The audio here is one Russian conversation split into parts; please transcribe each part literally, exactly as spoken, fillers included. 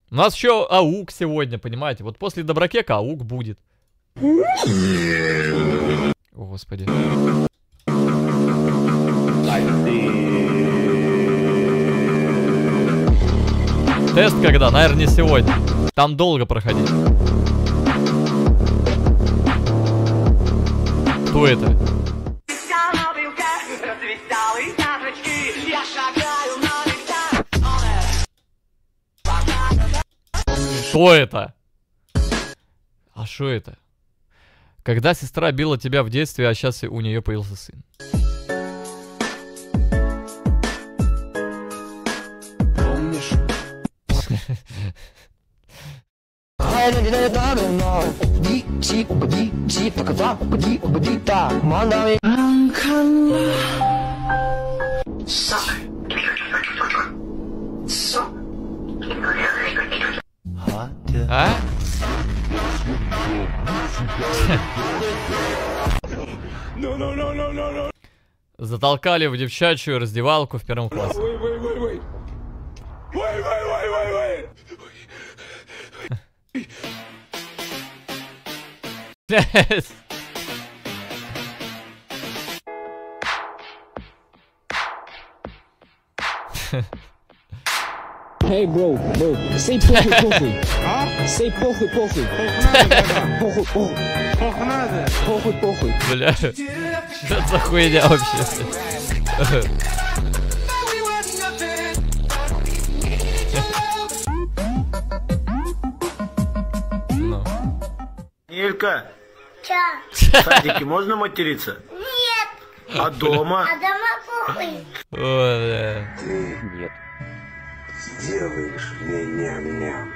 У нас еще аук сегодня, понимаете? Вот после Доброкека аук будет. О, господи. Тест когда? Наверное, не сегодня. Там долго проходить. Кто это? Что это? А что это? Когда сестра била тебя в детстве, а сейчас у нее появился сын. Помнишь? А? Затолкали в девчачью раздевалку в первом классе. Hey bro, bro, say похуй, похуй. Say похуй, похуй. Похуй, похуй. Похуй, похуй. Бля, что это за хуйня вообще? Ну. Илька, Чё? в садике можно материться? Нет. А дома? А дома похуй. О, бля. Ты нет. Сделаешь мне ням-ням.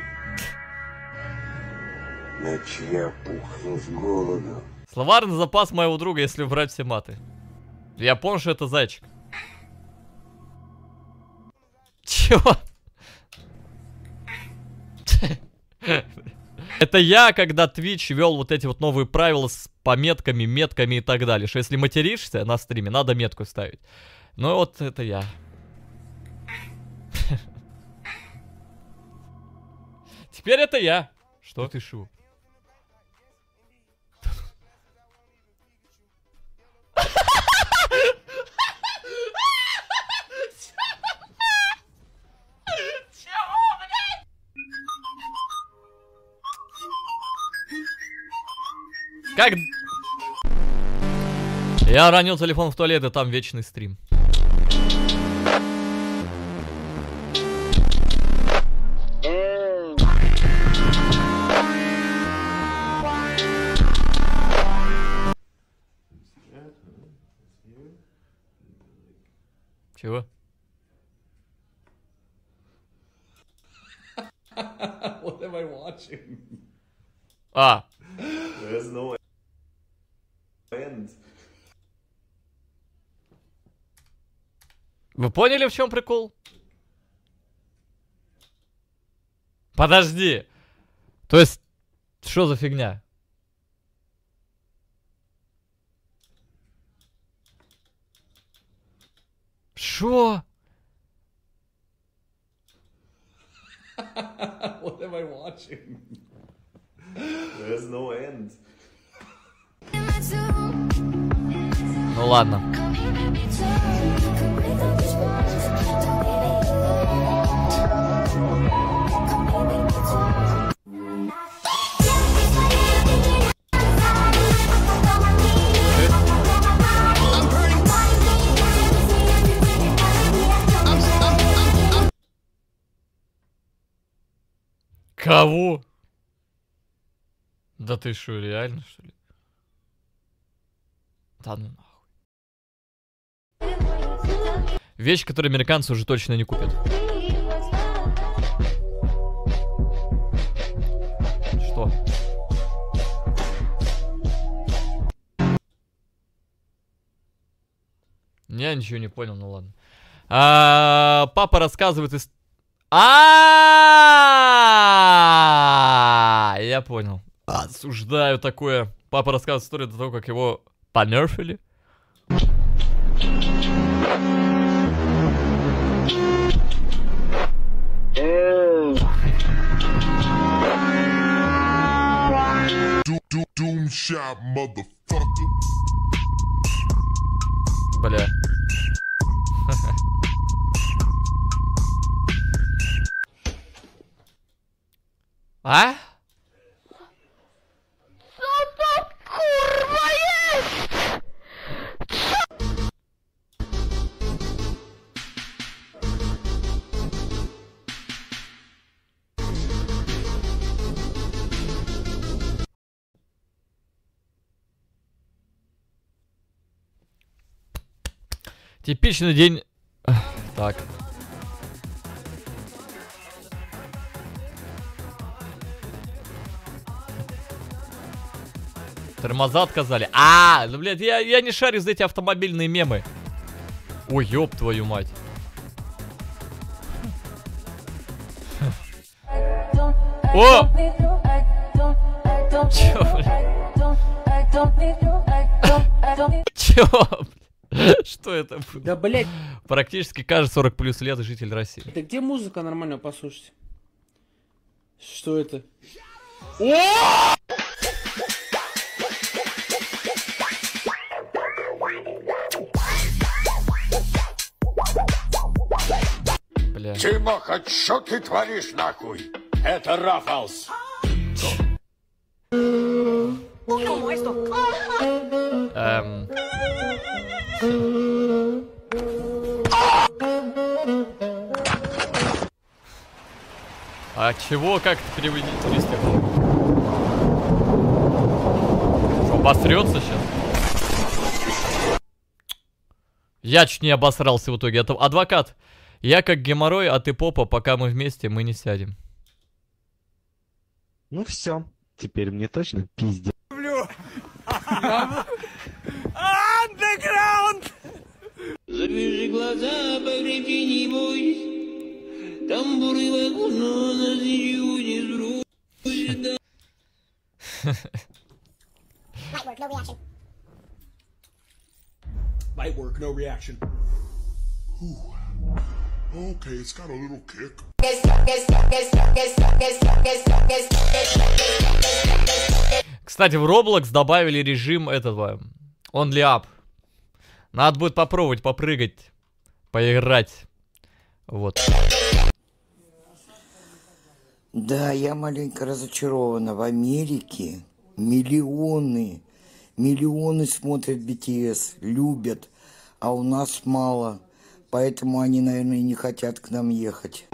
Иначе я пухну с голоду. Словарный запас моего друга, если убрать все маты. Я помню, что это зайчик. Чего? Это я, когда Twitch вел вот эти вот новые правила с пометками, метками и так далее. Что если материшься на стриме, надо метку ставить. Ну вот это я. Теперь это я. Что ты шу? Как? Я ранил телефон в туалет, и там вечный стрим. Чего? What am I watching? А. There's no end. Вы поняли, в чем прикол? Подожди. То есть, что за фигня? Шо? What am I watching? There's no end. Ну ладно. Кого? Да ты шо, реально, что ли? Да ну нахуй. Вещь, которую американцы уже точно не купят. Что? Я ничего не понял, ну ладно. А, папа рассказывает из... А, я понял. Осуждаю такое. Папа рассказывает историю до того, как его понерфили. shot, motherfucker. Бля. А? Типичный день. Так. Тормоза отказали. А, ну, блядь, я, я не шарю за эти автомобильные мемы. Ой, ёб твою мать. О! Чё, блядь? Чё, блядь? Что это? Да, блядь. Практически каждый сорок плюс лет житель России. Это где музыка нормально послушать? Что это? Бля. Тимоха, что ты творишь нахуй? Это Рафалс. Эм. А чего, как это переводить? Что, обосрется сейчас? Я чуть не обосрался в итоге. Это адвокат. Я как геморрой, а ты попа, пока мы вместе, мы не сядем. Ну все, теперь мне точно пиздец. Андеграунд! Завяжи глаза, погреби, не бойся. Тамбуры вагона нас ничего не сбросит. Light work, no reaction. Okay, it's got a little kick. Кстати, в Roblox добавили режим этого Only Up. Надо будет попробовать, попрыгать, поиграть. Вот. Да, я маленько разочарована. В Америке миллионы, миллионы смотрят би ти эс, любят, а у нас мало. Поэтому они, наверное, и не хотят к нам ехать.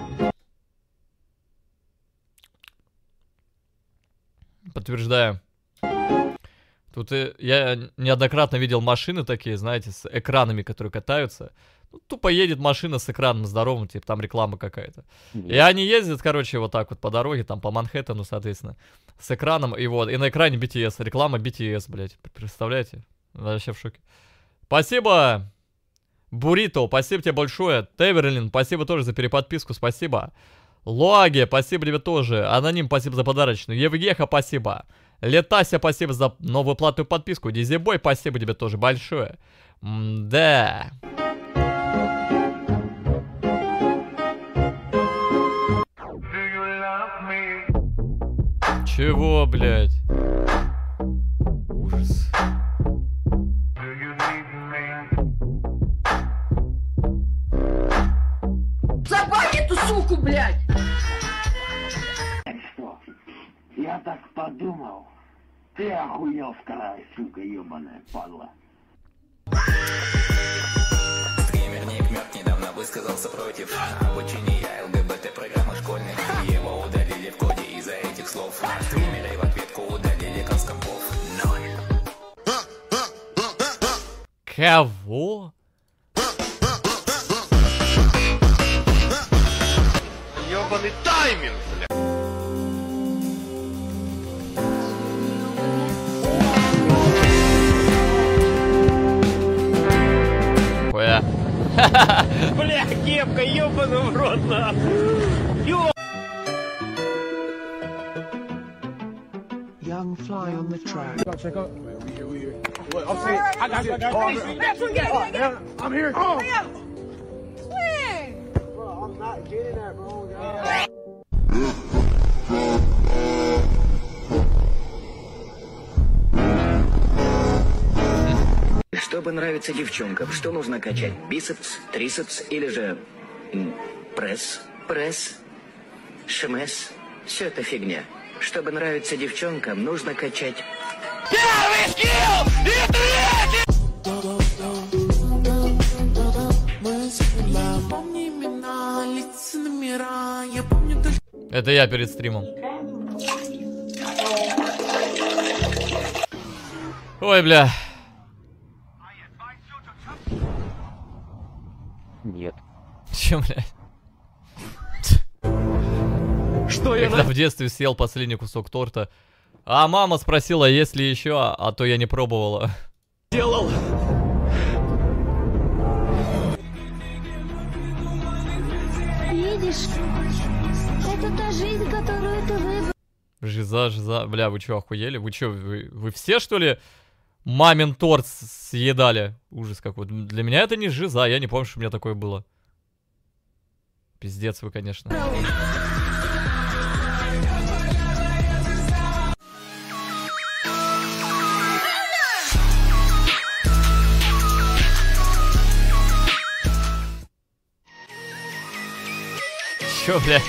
Подтверждаю. Тут и, я неоднократно видел машины такие, знаете, с экранами, которые катаются. Ну, тупо едет машина с экраном здоровым, типа там реклама какая-то. Mm-hmm. И они ездят, короче, вот так вот по дороге, там по Манхэттену, соответственно, с экраном, и вот, и на экране би ти эс, реклама би ти эс, блядь, представляете? Вообще в шоке. Спасибо, Бурито, спасибо тебе большое. Теверлин, спасибо тоже за переподписку, спасибо. Луаги, спасибо тебе тоже. Аноним, спасибо за подарочную. Евгеха, спасибо. Летася, спасибо за новую платную подписку. Дизибой, спасибо тебе тоже большое. М-да. Чего, блядь? Ужас. Забавь эту суку, блядь! Что? Я так подумал. Ты охуел, вторая сука, ебаная падла. Стримерник Мёрт недавно высказался против обучения ЛГБТ-программы школьных. Его удалили в коде из-за этих слов. Стримеры в ответку удалили конскопов. Кого? Ёбаный тайминг, бля. Хуя. Бля, кепка, ёбаный в рот, нахуй. Ё... Young fly on the track. Check out. We here, we here. Wait, I'm saying, I got you. I got you. I'm here. Oh. Bro, I'm not getting that, bro. Чтобы нравиться девчонкам, что нужно качать? Бицепс, трицепс или же м, пресс? Пресс, шмес. Все это фигня. Чтобы нравиться девчонкам, нужно качать... Первый скилл и третий! Это я перед стримом. Ой, бля. Нет. Чем, бля? Что я Когда в детстве съел последний кусок торта, а мама спросила, есть ли еще, а то я не пробовала. Делал. Видишь, это та жизнь, которую ты выбрал. Жиза, жиза. Бля, вы что, охуели? Вы что, вы, вы все, что ли, мамин торт съедали? Ужас какой. Для меня это не жиза, я не помню, что у меня такое было. Пиздец вы, конечно. Чё, бля?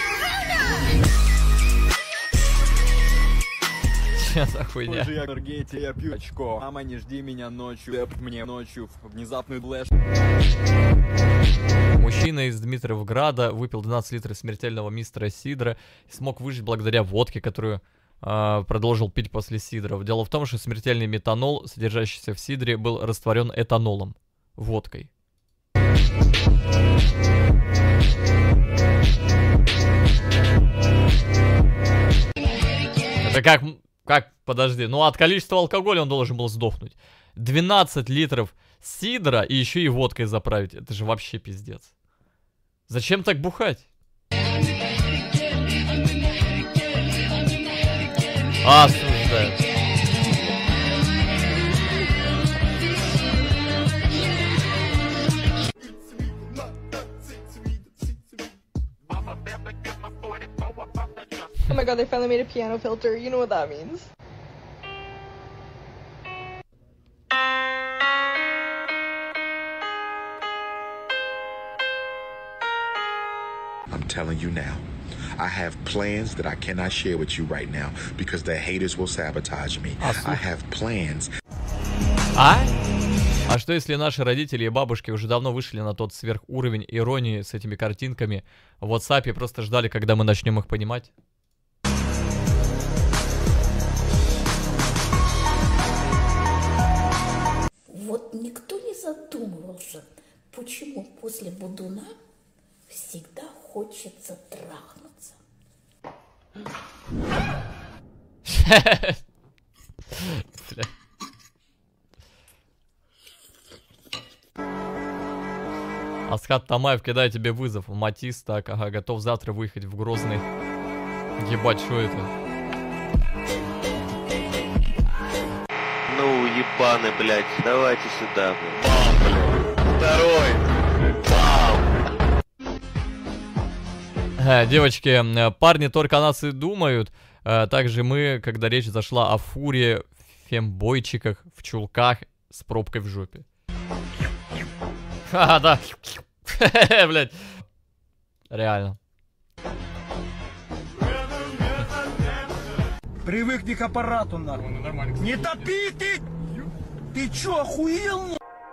Чё за хуйня? Я энергетик, я пью очко. Мама, не жди меня ночью. Деп мне ночью внезапный блэш. Мужчина из Дмитровграда выпил двенадцать литров смертельного мистера сидра и смог выжить благодаря водке, которую э, продолжил пить после сидра. Дело в том, что смертельный метанол, содержащийся в сидре, был растворен этанолом, водкой. Это как... Как? Подожди. Ну, от количества алкоголя он должен был сдохнуть. двенадцать литров сидра и еще и водкой заправить. Это же вообще пиздец. Зачем так бухать? Осуждаю. Oh my god, they finally made a piano filter. You know what that means. I'm telling you now, I have plans that I cannot share with you right now because the haters will sabotage me. I have plans. А? А что если наши родители и бабушки уже давно вышли на тот сверхуровень иронии с этими картинками в WhatsApp и просто ждали, когда мы начнем их понимать? Вот никто не задумывался, почему после будуна всегда хочется трахнуться. Асхат Тамаев кидает тебе вызов. Матис, так, ага, готов завтра выехать в Грозный. Ебать, что это? Ну, ебаны, блядь, давайте сюда, блядь. Бам, блядь. Второй. Бам. Э, девочки, парни только о нас и думают. Э, также мы, когда речь зашла о фуре, фембойчиках, в чулках с пробкой в жопе. Ха, да. Блядь. Реально. Привыкни к аппарату, нахуй. Ну, нормально. Не топи ты! Ты чё, охуел?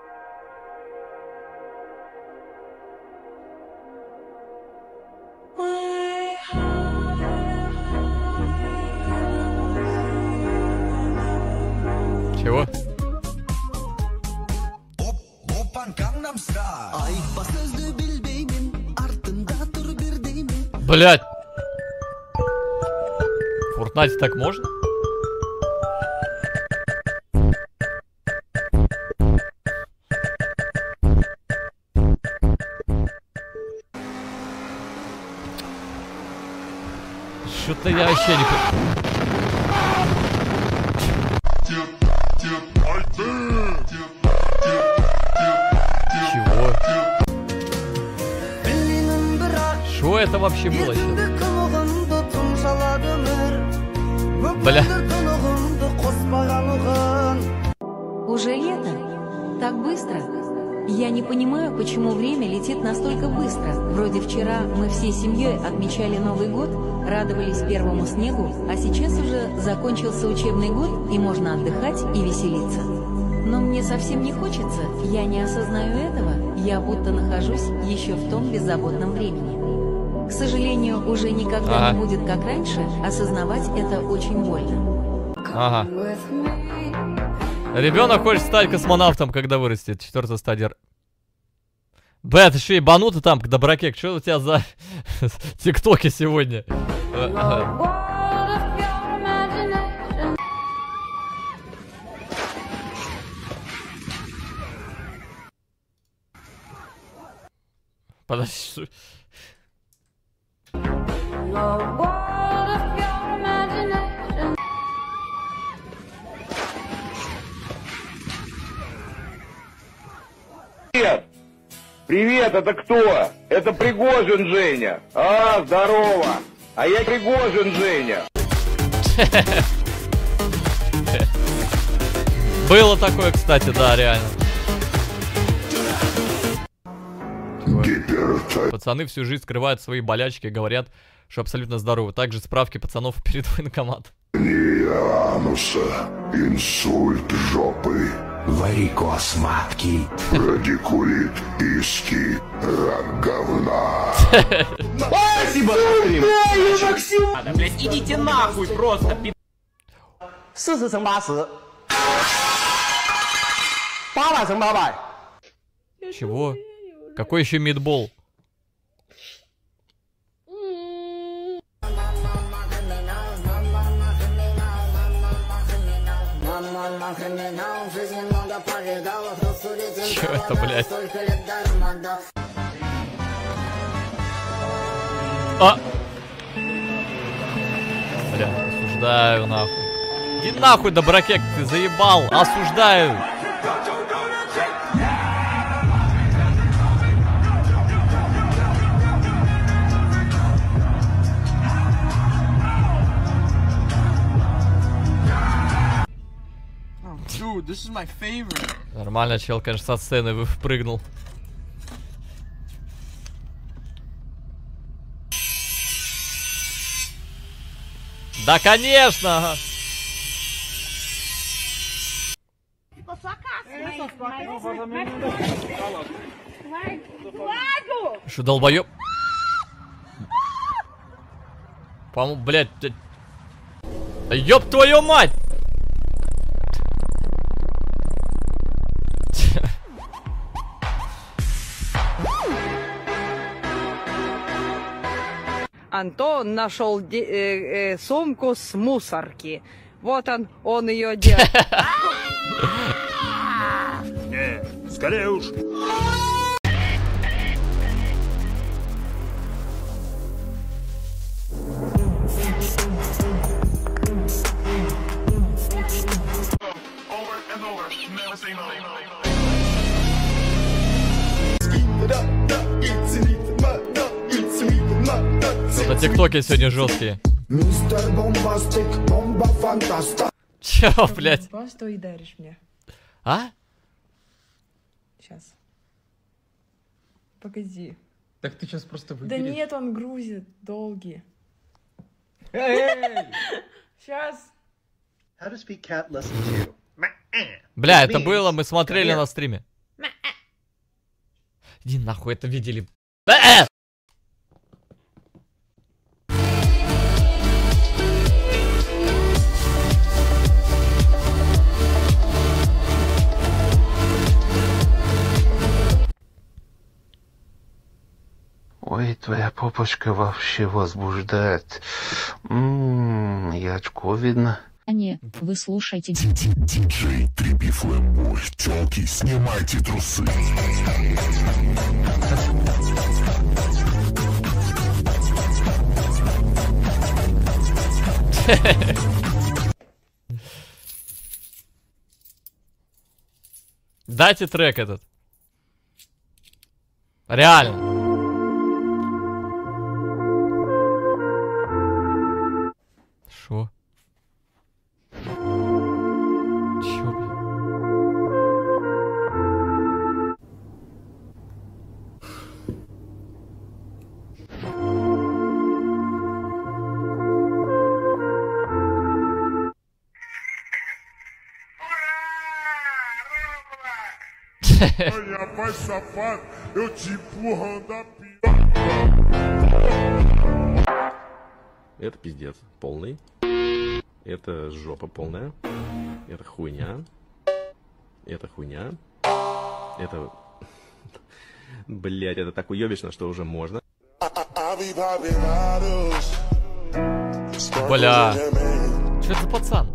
Чего? Блять! В Фортнайте так можно? Что-то я вообще не понимаю. Чего? Что это вообще было сейчас? Бля. Уже лето? так быстро. Я не понимаю, почему время летит настолько быстро. Вроде вчера мы всей семьей отмечали Новый год, радовались первому снегу, а сейчас уже закончился учебный год, и можно отдыхать и веселиться. Но мне совсем не хочется, я не осознаю этого, я будто нахожусь еще в том беззаботном времени. К сожалению, уже никогда ага. не будет как раньше, осознавать это очень больно. Ага. Ребенок хочет стать космонавтом, когда вырастет. Четвертая стадия. Бля, ты что, ебанутый там, к добракек? Что у тебя за тиктоки сегодня? Подожди. Привет! Привет, это кто? Это Пригожин Женя. А, здорово. А я Пригожин Женя. Было такое, кстати, да, реально. Пацаны всю жизнь скрывают свои болячки, говорят, что абсолютно здоровы. Также справки пацанов перед военкоматом. Ануса, инсульт жопы, варикоз матки, радикулит киски, рак говна. Спасибо, Максим! Блять, идите нахуй просто, пи***. 四十乘八十，八百乘八百。 Чего? Какой еще мидбол? Чё это, блядь? А! Бля, осуждаю нахуй. Иди нахуй, добракек, ты заебал! Осуждаю! Dude, this is my favorite. Нормально, чел, конечно, со сцены впрыгнул. Да, конечно! Что, долбоёб? По-моему, блядь... Ёб твою мать! Антон нашел э, э, сумку с мусорки. Вот он, он ее делает. Не, скорее уж. Это тиктоки сегодня жесткие. Мистер Бомбастик, бомба фантаста. Чё, блядь? Просто и даришь мне. А? Сейчас. Погоди. Так ты сейчас просто Да выберешь. нет, он грузит. Долгий. Эй! Сейчас. How to speak cat lesson two. Бля, это было, мы смотрели на стриме. Иди нахуй, это видели. Ой, твоя попочка вообще возбуждает. Ммм, я очко видно. А не, вы слушайте. Диджей, трипи флэмбой, тёлки, снимайте трусы. Дайте трек этот. Реально. Шо? Чё, блин? Это пиздец полный. Это жопа полная. Это хуйня. Это хуйня. Это... Блять, это так уебищно, что уже можно. Бля. Что это за пацан?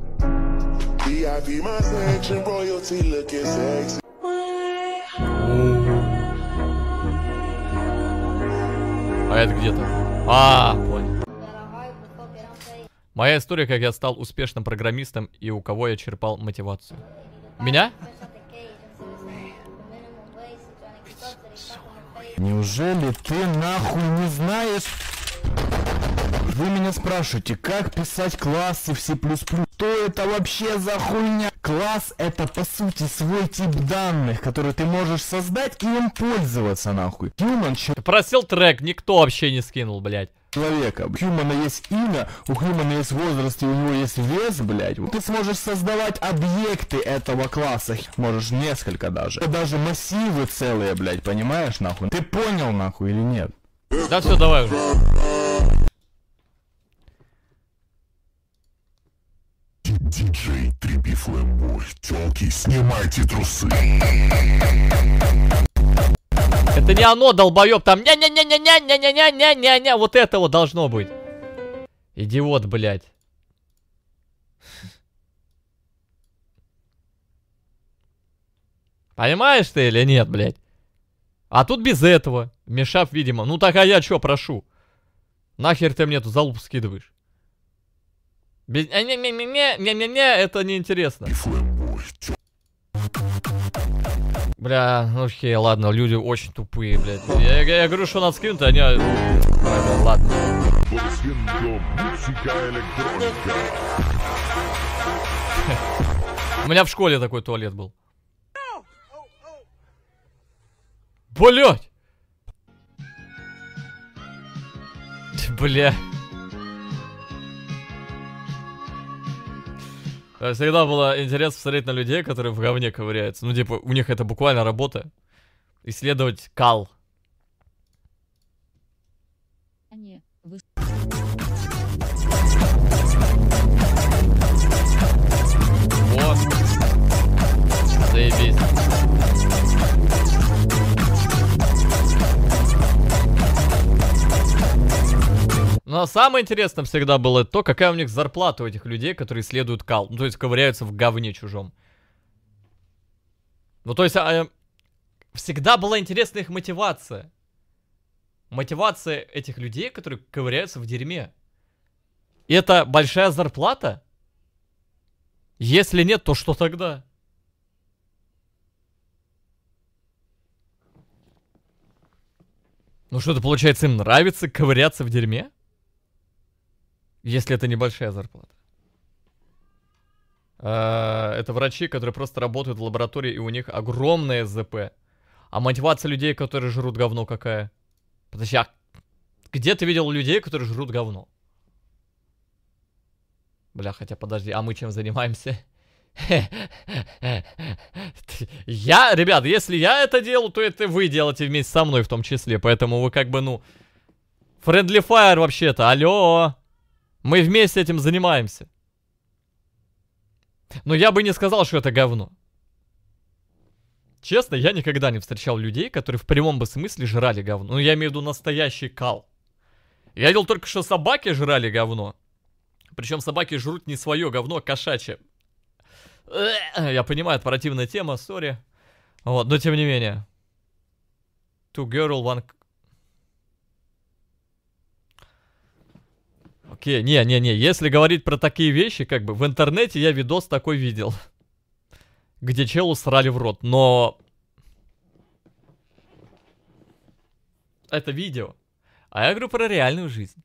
А это где-то? А, понял. Моя история, как я стал успешным программистом и у кого я черпал мотивацию. Меня? Неужели ты нахуй не знаешь? Вы меня спрашиваете, как писать классы в C++? Что это вообще за хуйня? Класс — это по сути свой тип данных, который ты можешь создать и им пользоваться нахуй. Human ч... Просил трек, никто вообще не скинул, блядь. Человека. У Хьюмана есть имя, у Хьюмана есть возраст и у него есть вес, блядь. Ты сможешь создавать объекты этого класса. Можешь несколько даже. Даже массивы целые, блядь, понимаешь, нахуй? Ты понял, нахуй, или нет? Да все, давай уже. Диджей три би Flamboy. Тёлки, снимайте трусы. Это не оно, долбоёб, там ня-ня-ня-ня-ня-ня-ня-ня-ня-ня, вот это вот должно быть. Идиот, блядь. Понимаешь ты или нет, блядь? А тут без этого. Мешав, видимо. Ну так а я чё прошу? Нахер ты мне эту залупу скидываешь? Без... Не-не-не-не-не-не-не, это неинтересно. Бля, ну окей, ладно, люди очень тупые, блядь. Я, я, я говорю, что надо скинуть, они... Ладно, ладно. У меня в школе такой туалет был. Блядь! Бля. Всегда было интересно смотреть на людей, которые в говне ковыряются. Ну, типа, у них это буквально работа. Исследовать кал. Не, вы... Вот. Заебись. Но самое интересное всегда было то, какая у них зарплата у этих людей, которые исследуют кал. Ну, то есть ковыряются в говне чужом. Ну, то есть а, всегда была интересна их мотивация. Мотивация этих людей, которые ковыряются в дерьме. И это большая зарплата? Если нет, то что тогда? Ну что-то получается, им нравится ковыряться в дерьме? Если это небольшая зарплата. А, это врачи, которые просто работают в лаборатории, и у них огромное ЗП. А мотивация людей, которые жрут говно, какая? Подожди, а где ты видел людей, которые жрут говно? Бля, хотя подожди, а мы чем занимаемся? Я, ребят, если я это делаю, то это вы делаете вместе со мной в том числе. Поэтому вы как бы, ну... Friendly Fire вообще-то, алло! Мы вместе этим занимаемся. Но я бы не сказал, что это говно. Честно, я никогда не встречал людей, которые в прямом бы смысле жрали говно. Ну, я имею в виду настоящий кал. Я видел только, что собаки жрали говно. Причем собаки жрут не свое говно, а кошачье. Я понимаю, это противная тема, сори. Вот, но тем не менее. Two girl, one... Окей, не-не-не, если говорить про такие вещи, как бы в интернете я видос такой видел. Где челу срали в рот, но... Это видео. А я говорю про реальную жизнь.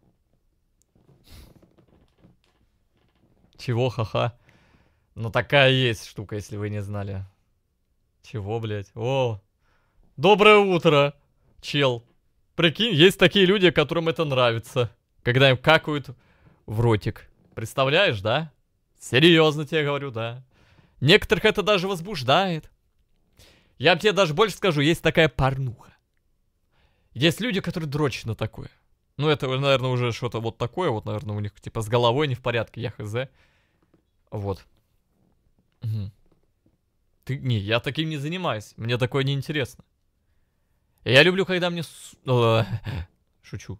Чего, ха-ха? Ну такая есть штука, если вы не знали. Чего, блядь? О! Доброе утро, чел. Прикинь, есть такие люди, которым это нравится. Когда им какают в ротик. Представляешь, да? Серьезно тебе говорю, да. Некоторых это даже возбуждает. Я тебе даже больше скажу, есть такая порнуха. Есть люди, которые дрочат на такое. Ну, это, наверное, уже что-то вот такое, вот, наверное, у них, типа, с головой не в порядке, я хз. Вот. Угу. Ты, не, я таким не занимаюсь, мне такое не интересно. Я люблю, когда мне... Шучу.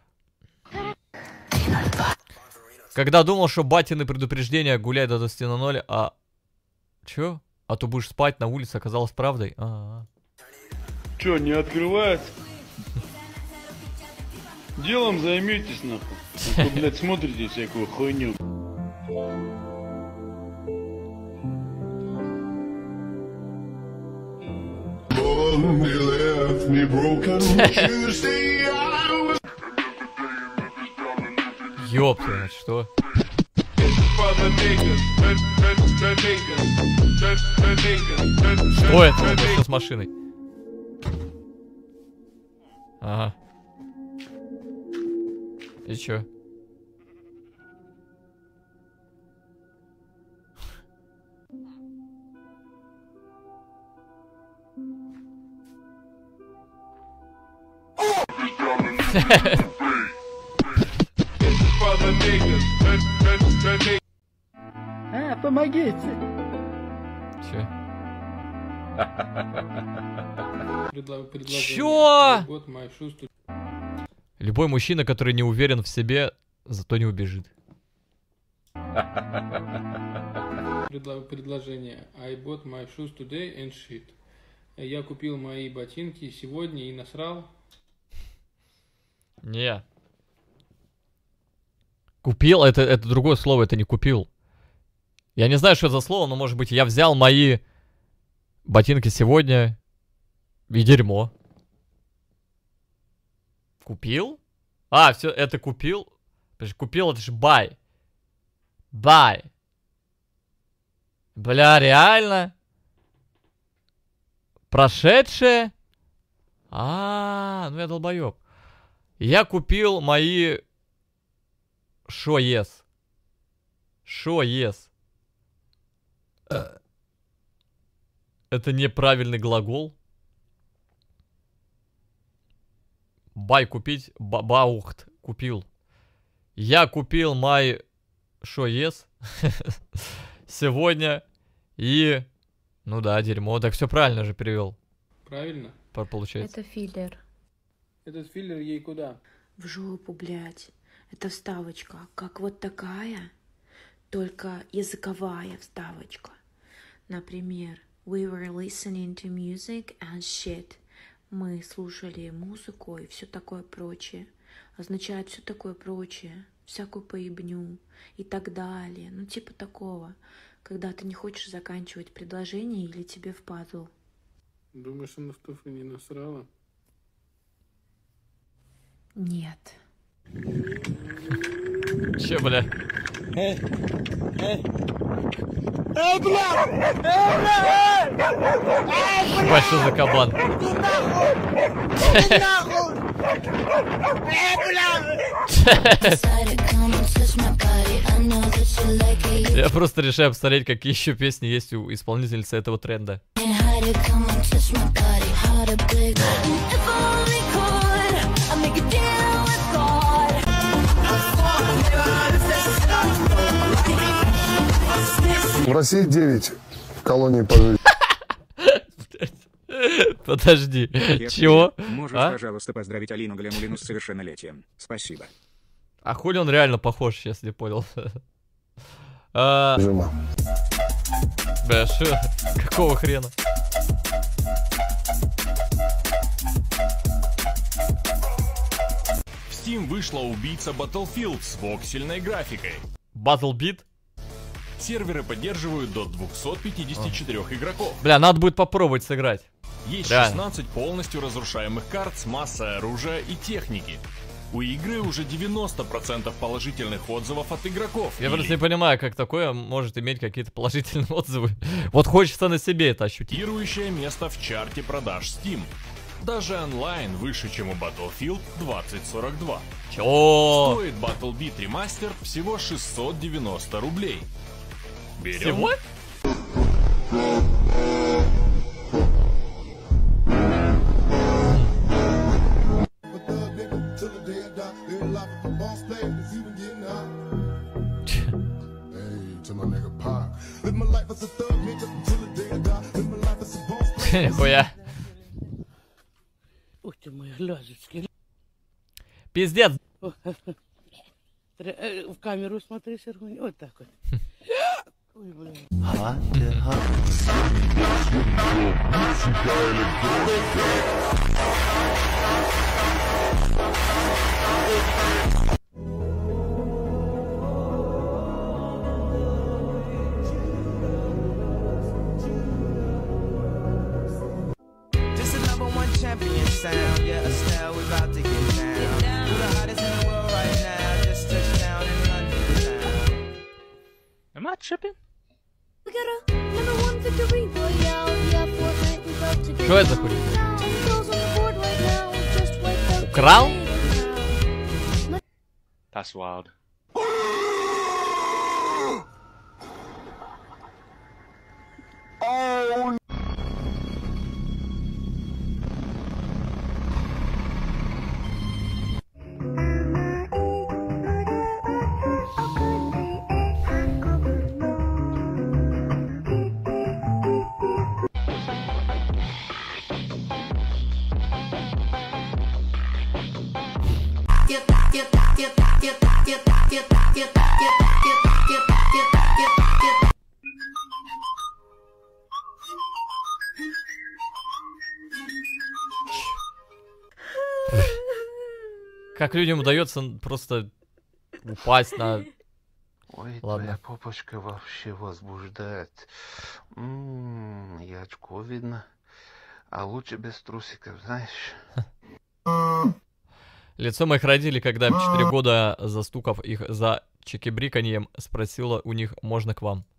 Когда думал, что батины предупреждения гуляй до двадцати ноль, а... Чё? А то будешь спать на улице, оказалось правдой? А-а-а. Чё, не открывается? Делом займитесь, нахуй. А то, блядь, смотрите всякую хуйню. Ёпта, что? Что это? Что с машиной? Ага. И чё? А, помогите. Чё? Предла- предложение. Чё? Вот мои шусту- Любой мужчина, который не уверен в себе, зато не убежит. Предла- предложение. I bought my shoes today and shit. Я купил мои ботинки сегодня и насрал. Не. Купил, это, это другое слово, это не купил. Я не знаю, что это за слово, но может быть я взял мои ботинки сегодня и дерьмо. Купил? А, все, это купил? Подожди, купил, это же buy. Buy. Бля, реально? Прошедшее? А, ну я долбоёб. Я купил мои... Шо ес? Шо ес? Это неправильный глагол. Бай купить, ба баухт купил. Я купил май шо ес сегодня и... Ну да, дерьмо. Так все правильно же перевел. Правильно? Получается. Это филлер. Этот филлер ей куда? В жопу, блядь. Это вставочка, как вот такая, только языковая вставочка. Например, we were listening to music and shit. Мы слушали музыку и все такое прочее. Означает все такое прочее, всякую поебню и так далее. Ну типа такого, когда ты не хочешь заканчивать предложение или тебе впадло. Думаешь, она в туфли не насрала? Нет. Че, бля? Эй, эй. Эй, бля! Эй, бля! Эй, бля! Что за кабан? Иди нахуй! Иди нахуй! Эй, бля! Я просто решаю посмотреть, какие еще песни есть у исполнительницы этого тренда. В России девять в колонии пожить. Подожди, чего? Можешь, а? пожалуйста, поздравить Алину Галямулину с совершеннолетием. Спасибо. А хули он реально похож, если понял. а... Бля, шо? Какого хрена? В Steam вышла убийца Battlefield с воксельной графикой. Battlebeat? Серверы поддерживают до двухсот пятидесяти четырёх а. игроков. Бля, надо будет попробовать сыграть. Есть Реально. шестнадцать полностью разрушаемых карт с массой оружия и техники. У игры уже девяносто процентов положительных отзывов от игроков. Я или... просто не понимаю, как такое может иметь какие-то положительные отзывы. Вот хочется на себе это ощутить. Лидирующее место в чарте продаж Steam. Даже онлайн выше, чем у Battlefield двадцать сорок два. Чё? Стоит Battlebeat Remastered всего шестьсот девяносто рублей. Берем? Всего? Нихуя. Ух ты мой, глазочки. Пиздец. В камеру смотри, Сергунь. Вот так вот. Ой, блин. Just a number one champion sound. Yeah, Estelle, we about to get down. Who the hottest in the world right now? Just touched down in London town. Am I tripping? We got a number one victory royale. Yeah, Fortnite, we about to get Что это за хуйня? Girls on the board right now. Just wake up. Украл? That's wild. Oh, Как людям удается просто упасть на... Ой, Ладно. твоя попочка вообще возбуждает. М-м, я очко видно. А лучше без трусиков, знаешь. Лицо моих родителей, когда в четыре года, застукав их за чекибриканьем, спросила у них, можно к вам.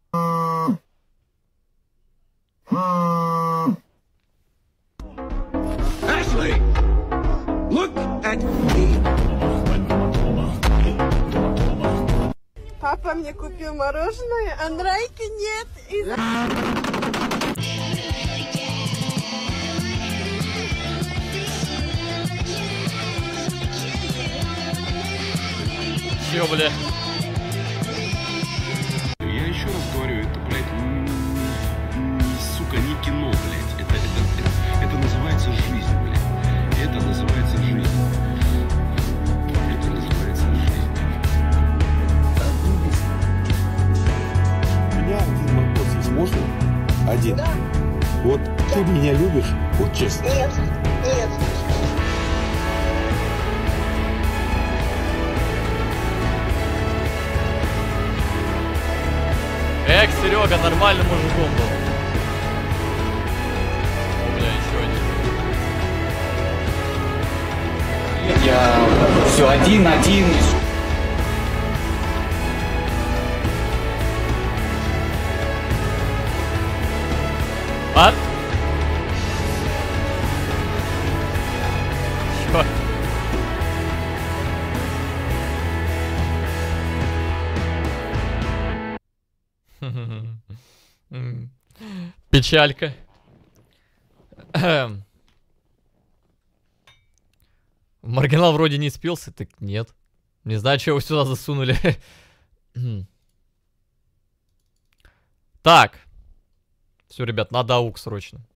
Ashley, look at me. Папа мне купил мороженое, а Нрайки нет. И... Чё, бля? Я еще раз говорю, это, блядь, м, м, сука, не кино, блядь. Это, это, это, это называется жизнь, блядь. Это называется жизнь. Это называется жизнь. У меня один вопрос есть, можно? Один. Да. Вот ты меня любишь? Вот честно. Нет, нет. Эх, Серега, нормальным мужиком был. У меня еще один. Я все один-один. А? Чё? Печалька. Маргинал вроде не спился, так нет. Не знаю, чего вы сюда засунули. Так. Все, ребят, надо аук срочно.